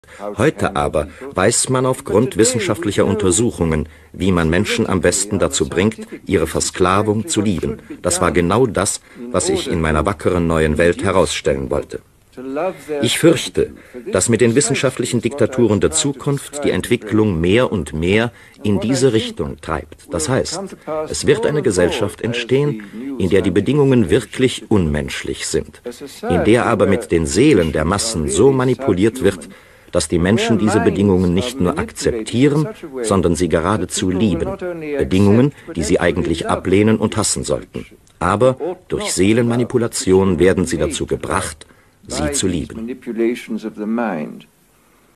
Heute aber weiß man aufgrund wissenschaftlicher Untersuchungen, wie man Menschen am besten dazu bringt, ihre Versklavung zu lieben. Das war genau das, was ich in meiner wackeren neuen Welt herausstellen wollte. Ich fürchte, dass mit den wissenschaftlichen Diktaturen der Zukunft die Entwicklung mehr und mehr in diese Richtung treibt. Das heißt, es wird eine Gesellschaft entstehen, in der die Bedingungen wirklich unmenschlich sind, in der aber mit den Seelen der Massen so manipuliert wird, dass die Menschen diese Bedingungen nicht nur akzeptieren, sondern sie geradezu lieben. Bedingungen, die sie eigentlich ablehnen und hassen sollten. Aber durch Seelenmanipulation werden sie dazu gebracht, sie zu lieben.